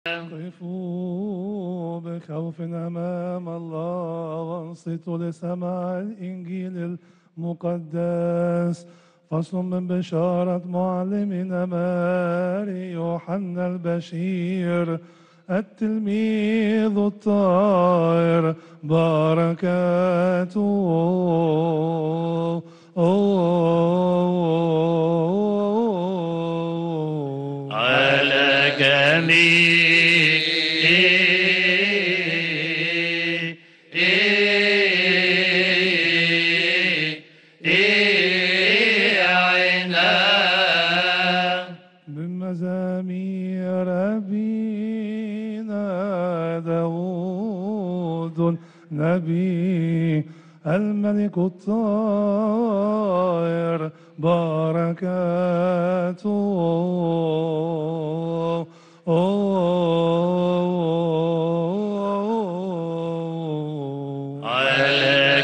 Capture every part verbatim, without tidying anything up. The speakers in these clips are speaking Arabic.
قفوا بخوف أمام الله وانصتوا لسماع الإنجيل المقدس. فصل من بشارة معلمنا ماري يوحنا البشير التلميذ الطاهر بركاته على جميع من مزامير أبينا داود النبي الملك الطاهر بركاته على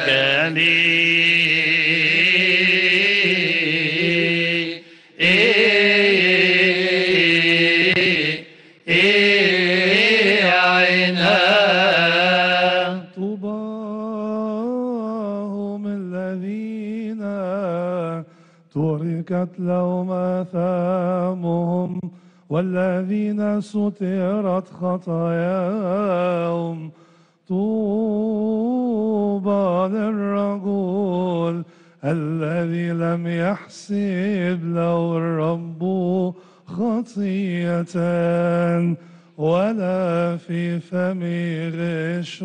جميع طوباهم الذين تركت لهم آثامهم والذين سترت خطاياهم. طوبى للرجل الذي لم يحسب له الرب خطية ولا في فمه غش.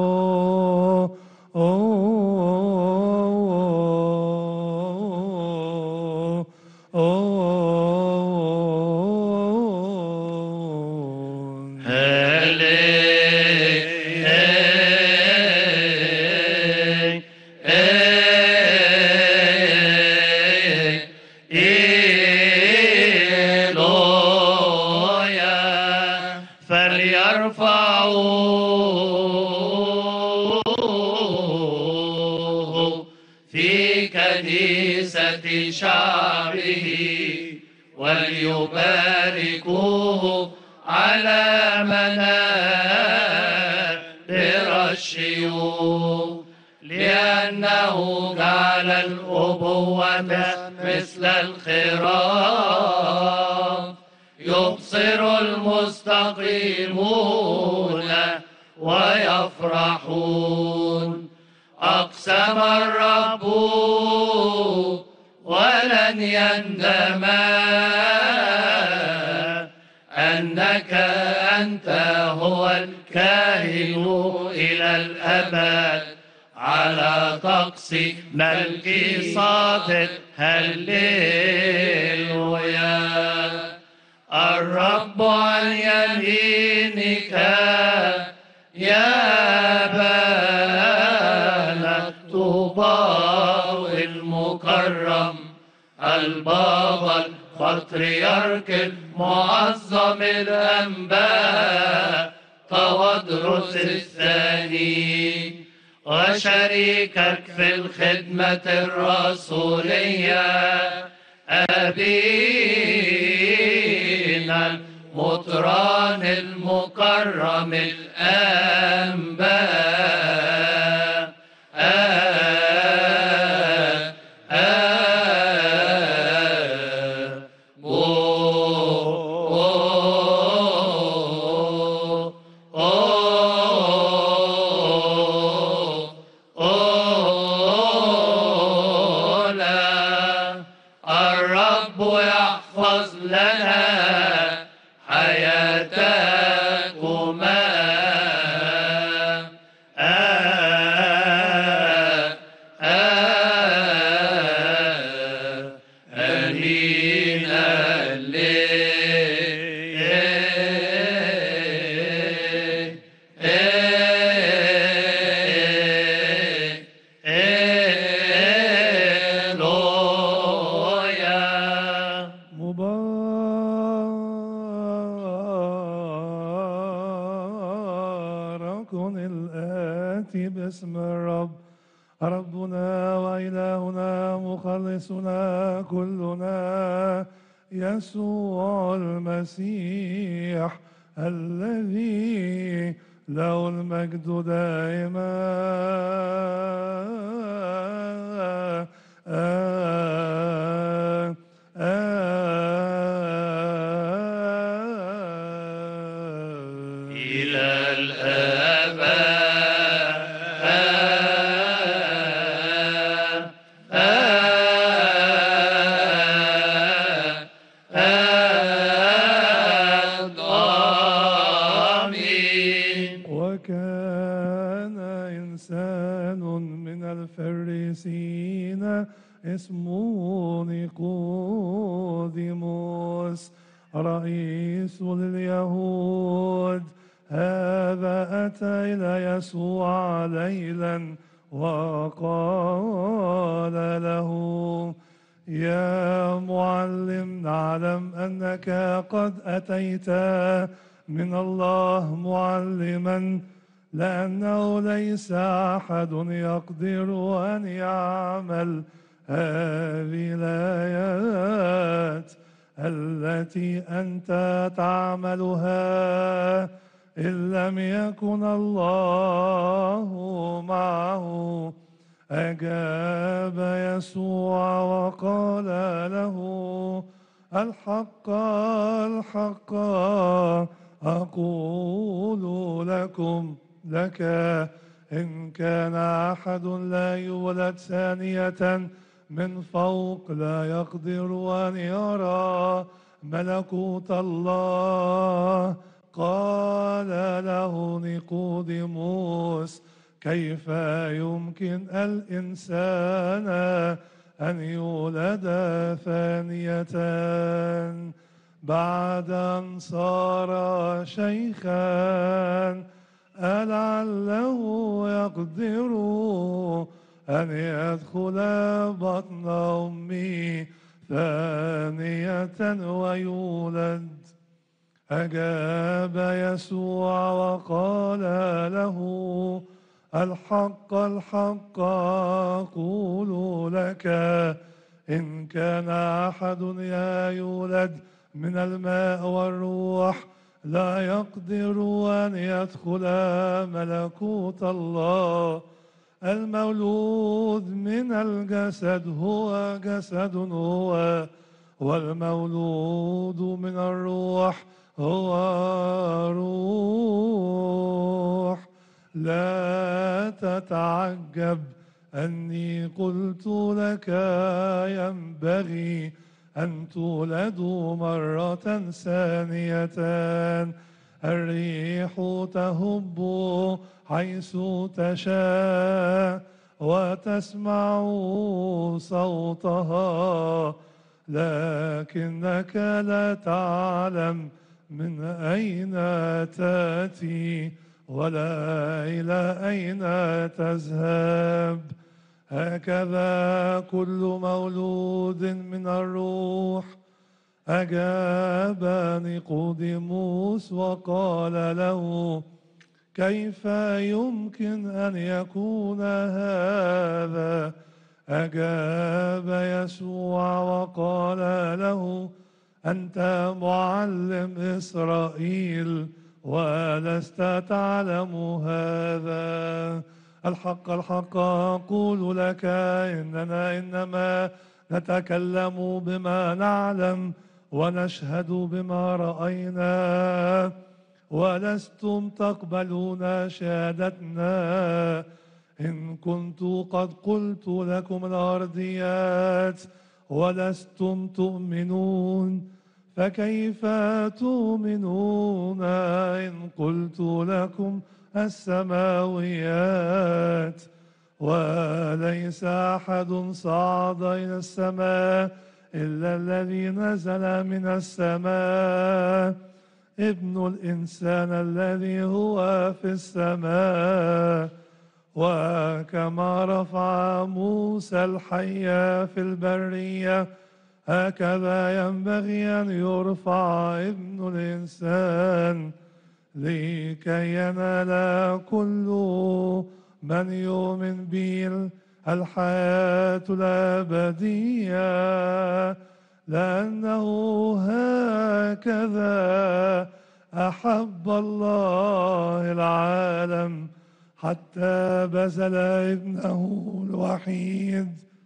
فليرفعوه في كنيسة شعبه وليباركوه على منابر الشيوخ، لأنه جعل الأبوة مثل الخراف يبصر المستقيمون ويفرحون. أقسم الرب ولن يندم أنك أنت هو الكاهن إلى الأبد على طقس ملكي صادق. هللويا. الرب عن يمينك يا بال طوبى المكرم البابا البطريرك المعظم الأنباء تودرس الثاني، وشريكك في الخدمة الرسولية أبينا المطران المكرم الأنباء. آه آه بو الرب يحفظ لنا حياتكما. آه آه أمين مبارك الآتي باسم الرب ربنا وإلهنا مخلصنا كلنا يسوع المسيح الذي له المجد دائما إلى الأبد آمين. وكان إنسان من الفريسيين اسمه نيقوديموس رئيس اليهود. هذا أتى إلى يسوع ليلا وقال له: يا معلم، نعلم أنك قد أتيت من الله معلما، لأنه ليس أحد يقدر أن يعمل هذه الآيات التي أنت تعملها إن لم يكن الله معه. أجاب يسوع وقال له: الحق الحق أقول لكم لك إن كان أحد لا يولد ثانية من فوق لا يقدر أن يرى ملكوت الله. قال له نيقوديموس: كيف يمكن الإنسان أن يولد ثانية بعد أن صار شيخا؟ ألعله يقدر أن يدخل بطن أمه ثانية ويولد؟ أجاب يسوع وقال له: الحق الحق أقول لك إن كان أحد لا يولد من الماء والروح لا يقدر أن يدخل ملكوت الله. المولود من الجسد هو جسد هو، والمولود من الروح هو روح. لا تتعجب أني قلت لك ينبغي أن تولدوا مرة ثانية. الريح تهب حيث تشاء وتسمع صوتها، لكنك لا تعلم من أين تأتي ولا إلى أين تذهب. هكذا كل مولود من الروح. أجاب نيقوديموس وقال له: كيف يمكن أن يكون هذا؟ أجاب يسوع وقال له: أنت معلم إسرائيل ولست تعلم هذا؟ الحق الحق أقول لك إننا إنما نتكلم بما نعلم ونشهد بما رأينا، ولستم تقبلون شهادتنا. إن كنت قد قلت لكم الأرضيات ولستم تؤمنون، فكيف تؤمنون إن قلت لكم السماويات؟ وليس أحد صعد إلى السماء إلا الذي نزل من السماء، ابن الإنسان الذي هو في السماء. وكما رفع موسى الحية في البرية، هكذا ينبغي أن يرفع ابن الإنسان، لكي ينال كل من يؤمن به الحياة الأبدية. لأنه هكذا أحب الله العالم حتى بذل ابنه الوحيد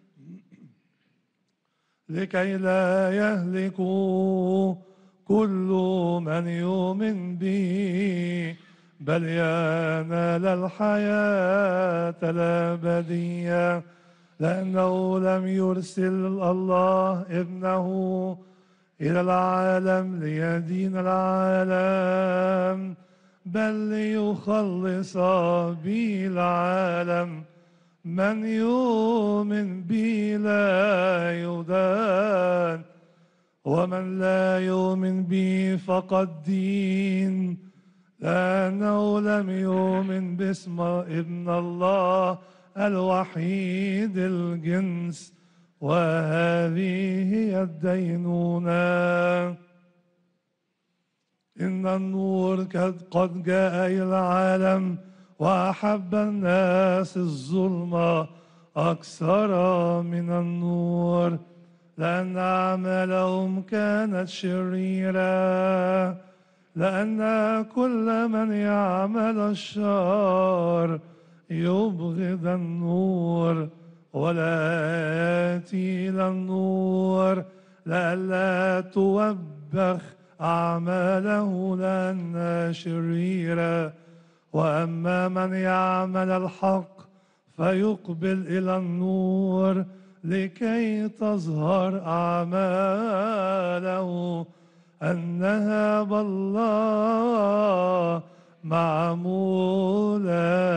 لكي لا يهلك كل من يؤمن به بل ينال الحياة الأبدية، لأنه لم يرسل الله ابنه إلى العالم ليدين العالم بل ليخلص به العالم. من يؤمن بي لا يدان، ومن لا يؤمن بي فقد دين، لأنه لم يؤمن باسم ابن الله الوحيد الجنس، وهذه هي الدينونة. إن النور قد جاء إلى العالم وأحب الناس الظلمة أكثر من النور لأن أعمالهم كانت شريرة، لأن كل من يعمل الشر يبغض النور ولا يأتي إلى النور لئلا توبخ أعماله لأنها شريرة. وأما من يعمل الحق فيقبل إلى النور لكي تظهر أعماله أنها بالله معمولة